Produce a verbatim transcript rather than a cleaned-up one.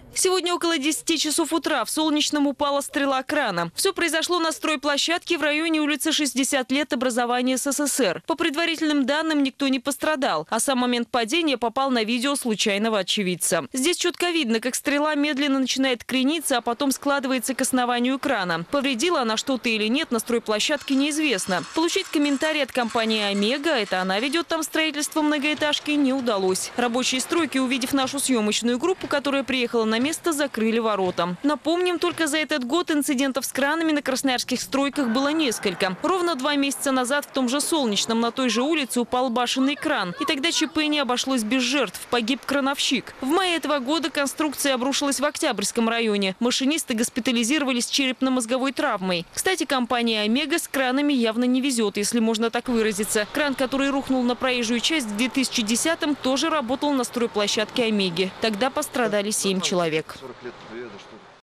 Сегодня около десяти часов утра в Солнечном упала стрела крана. Все произошло на стройплощадке в районе улицы шестьдесят лет образования СССР. По предварительным данным, никто не пострадал, а сам момент падения попал на видео случайного очевидца. Здесь четко видно, как стрела медленно начинает крениться, а потом складывается к основанию крана. Повредила она что-то или нет, на стройплощадке неизвестно. Получить комментарий от компании «Омега», это она ведет там строительство многоэтажки, не удалось. Рабочие стройки, увидев нашу съемочную группу, которая приехала на место, закрыли ворота. Напомним, только за этот год инцидентов с кранами на красноярских стройках было несколько. Ровно два месяца назад в том же Солнечном на той же улице упал башенный кран. И тогда ЧП не обошлось без жертв. Погиб крановщик. В мае этого года конструкция обрушилась в Октябрьском районе. Машинисты госпитализировались с черепно-мозговой травмой. Кстати, компания «Омега» с кранами явно не везет, если можно так выразиться. Кран, который рухнул на проезжую часть в две тысячи десятом, тоже работал на стройплощадке «Омеги». Тогда пострадали семь человек. сорок лет.